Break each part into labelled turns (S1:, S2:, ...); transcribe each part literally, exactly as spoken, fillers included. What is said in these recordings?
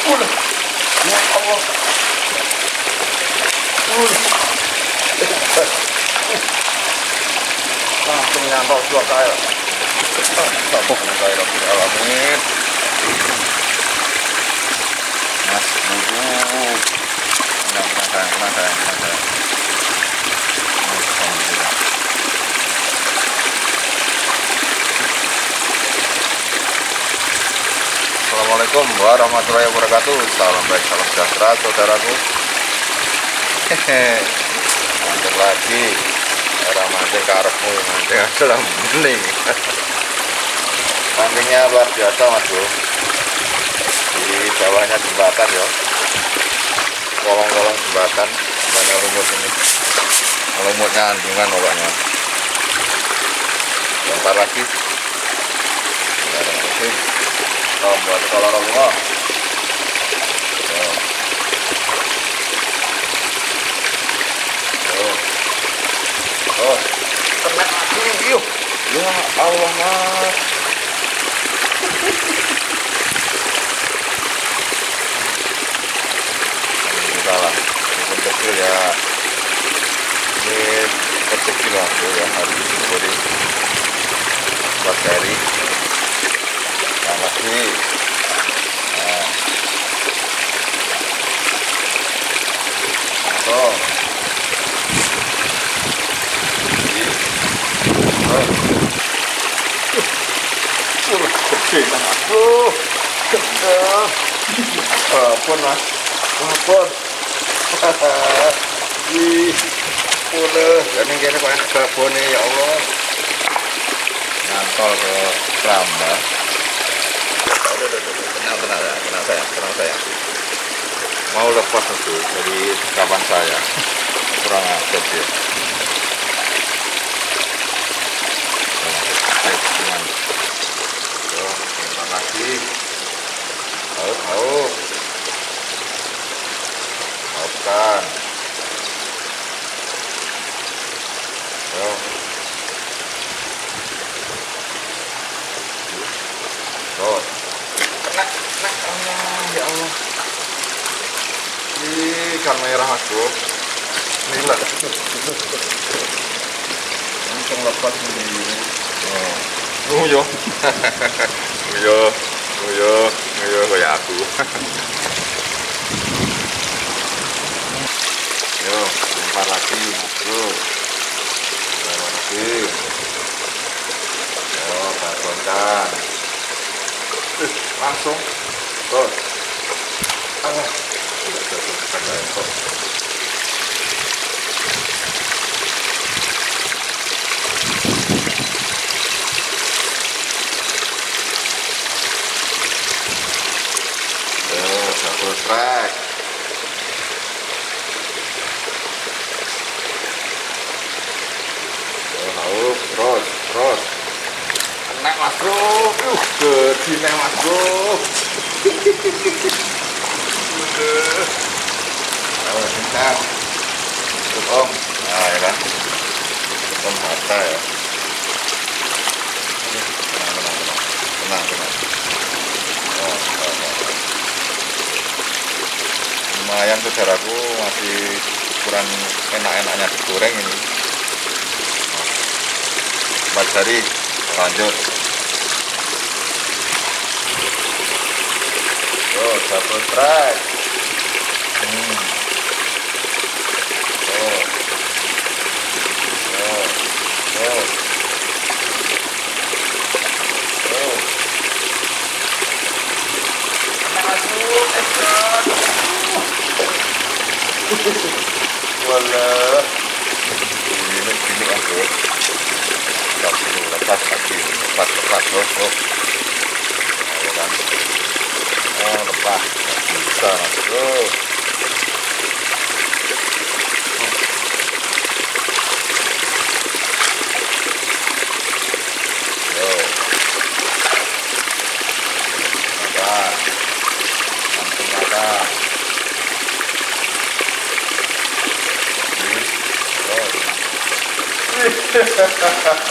S1: Udah. Ya Allah. Udah. Langsung nyantol dua kail. Alhamdulillah. Mas buru. Tenang, tenang sayang, tenang sayang, tenang sayang. Alhamdulillah. Assalamualaikum warahmatullahi wabarakatuh. Salam baik, salam sejahtera saudaraku. Hehe. Mancing lagi. Era mancing karepmu, mancing adalah bening. Mancingnya luar biasa mas bro. Di bawahnya jembatan ya. Kolong-kolong jembatan banyak lumut ini. Lumutnya andungan pokoknya. Bentar lagi. Oh, buat kalau rumah. Oh. Oh. Oh. Kena lagi, yuk. Ya Allah mas. Alhamdulillah lah. Meskipun kecil ya. Ini rezeki lah ya, harus disyukuri. Buat dari. Nah, lagi. Nah. Oh. Ini. Oh. Uh, gede lah aku. Gendeng. Apapun mas. Apapun. Ih. Boleh. Jadi kayaknya kok enak babon ya Allah. Nyantol ke Pramba. Tenang, tenang, tenang saya, tenang saya. Mau lepas itu dari kawan saya. Kurang ajar dia. Tenang. Yo, tenang lagi. Haus, haus. Hauskan. Yo. Terus. Kena, kena, Allah, ya Allah. Ih, ikan merah aku. Inilah. Langsung lepas sendiri. Oh, oh yo, yo, yo, yo, kayak aku. Yo, lempar lagi, bro. Lempar lagi. Yo, babonkan. Langsung. Tuh. Allah. Tidak jatuh pada ekor. Tuh, double track. Tuh, haus, terus, terus. Enak mas bro. Uh, gede mas bro. Udah. Oh, bentar. Tutup om. Nah, ya kan. Tutup om mata ya. Tenang, tenang, tenang. Tenang, tenang. Oh, oh, oh. Lumayan saudaraku, masih ukuran enak-enaknya digoreng ini. Empat jari, lanjut. Oh, double track. Hmm. Oh. Oh. Oh. Oh. Masuk, ekor. Walah. Ini ini aku. Lepas dulu, lepas lagi, lepas lepas loh. Oh. Ayo kan. Oh, lepas. Bisa mas bro. Yo. Makan. Langsung makan.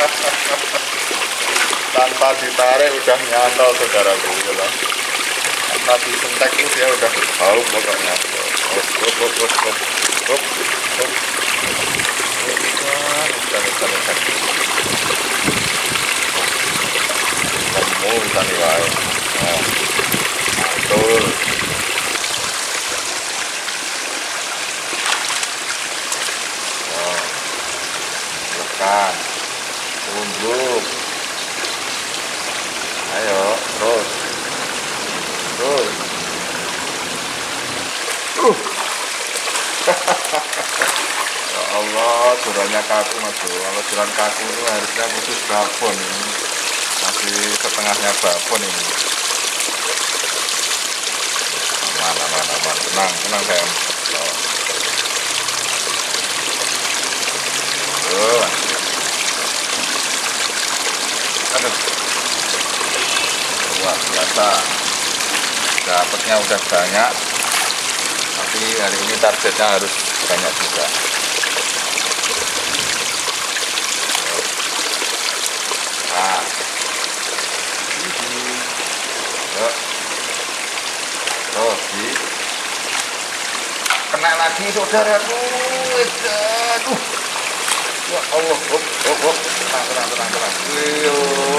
S1: Tanpa ditarik udah nyantol saudaraku ya. Karena disentek itu dia udah bau pokoknya. Hop hop hop hop hop hop hop. Ikan ikan ikan ikan. Kamu ikan wae. Oh, betul. Oh, ikan. Tunjuk. Ayo, terus. Terus. Uh. Ya Allah, jurannya kaku mas bro. Kalau juran kaku itu harusnya khusus babon ini. Masih setengahnya babon ini. Aman, aman, aman. Tenang, tenang sayang. Oh. Uh. Aduh. Luar biasa. Dapatnya udah banyak. Tapi hari ini targetnya harus banyak juga. Nah, yuk, oh, di, kena lagi saudaraku, aduh, ya Allah, hop, hop, hop, tenang, tenang, tenang, tenang, iyo,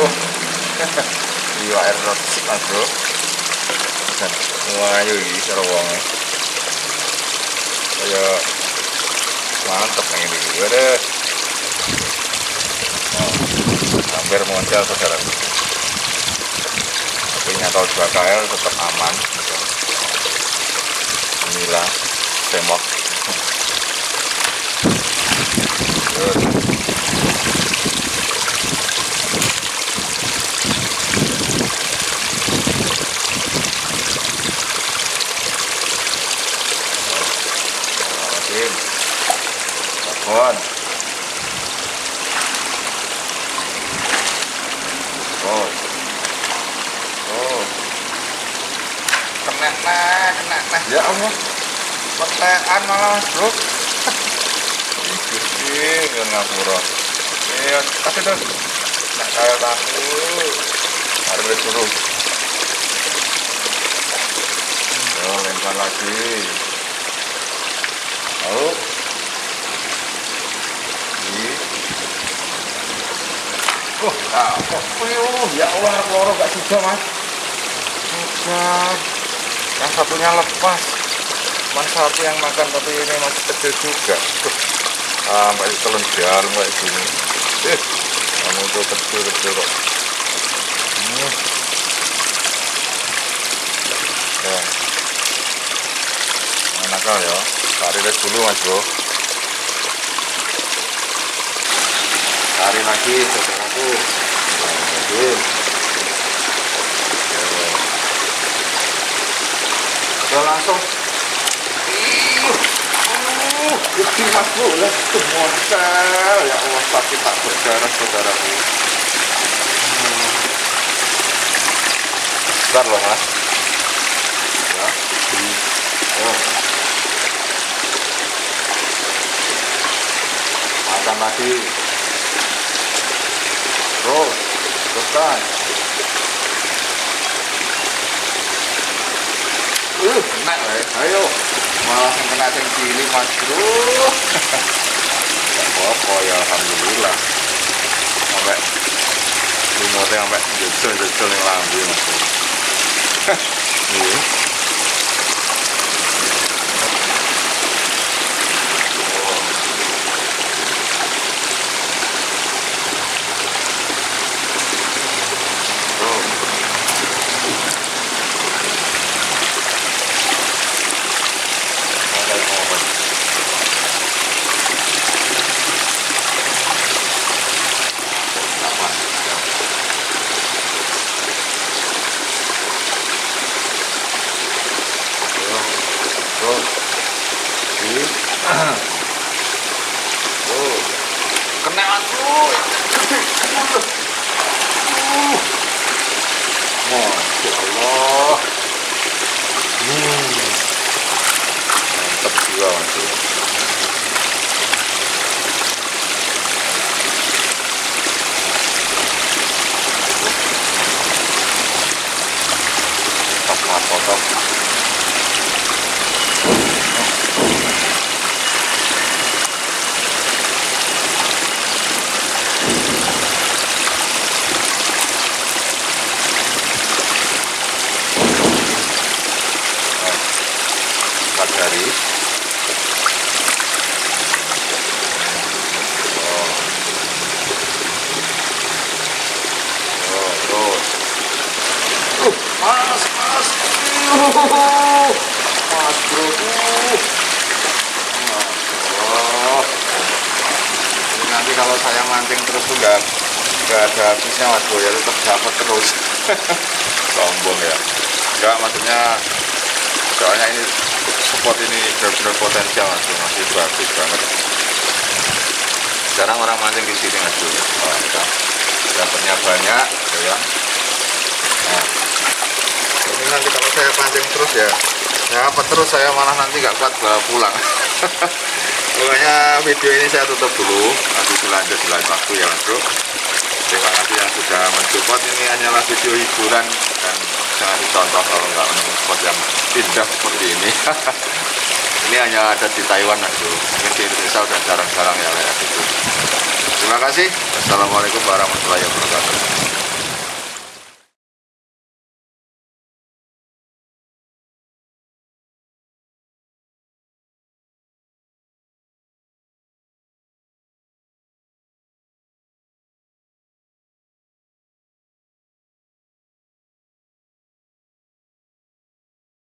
S1: iyo air rosik mas bro, dan wayu ini serowongnya. Kayak mantep yang ini juga deh. Oh, hampir muncul saudara. Tapi nyata dua K L tetap aman. Inilah semok. Good. Babon. Oh. Oh. Kena nah, kena nah. Ya Allah. Petekan malah, bro. Ih, gusti, ngapura. Iya, tapi tuh. Nak kayak aku. Harus suruh. Oh, lempar lagi. Oh. Oh, ah, oh, ya Allah, peluru gak juga mas. Bukan. Yang satunya lepas. Cuman satu yang makan, tapi ini masih kecil juga. Tuh, sampai telan jarum kayak gini. Eh, kamu tuh kecil-kecil kok. Hmm. Ya. Nakal ya. Tarik dulu mas bro. Tarik lagi saudaraku. Lanjut. Udah langsung. Uh, gede mas bro, lah tuh moncel. Ya Allah, sakit tak berdarah saudaraku. Hmm. Besar loh mas. Ya. Oh. Makan lagi. Terus, teruskan. Uh, kena ya. Ayo. Malah yang kena yang cilik mas bro. Gak apa-apa ya, alhamdulillah. Sampai lumutnya sampai jejol-jejol yang lambi mas bro. Iya. Oh, kena aku. Uh. Masya Allah. Hmm. Mantap juga masih. Mantap potong. Empat garis. Oh. Oh, terus. Uh, panas, panas. Uh, panas bro. Uh. Oh. Ini nanti kalau saya mancing terus tuh nggak nggak ada habisnya mas bro, ya tetap dapat terus. Sombong ya. Enggak, maksudnya soalnya ini spot ini benar-benar potensial mas bro, masih bagus banget. Jarang orang mancing di sini mas bro. Oh, ya. Dapatnya banyak, ya. Nah, ini nanti kalau saya pancing terus ya, dapat terus, saya malah nanti nggak kuat bawa pulang. Pokoknya video ini saya tutup dulu, nanti dilanjut di lain waktu ya mas bro. Terima kasih yang sudah mensupport. Ini hanyalah video hiburan dan jangan dicontoh kalau nggak menemukan spot yang indah seperti ini. Ini hanya ada di Taiwan mas bro, mungkin di Indonesia udah jarang-jarang ya kayak gitu. Terima kasih. Wassalamualaikum warahmatullahi wabarakatuh.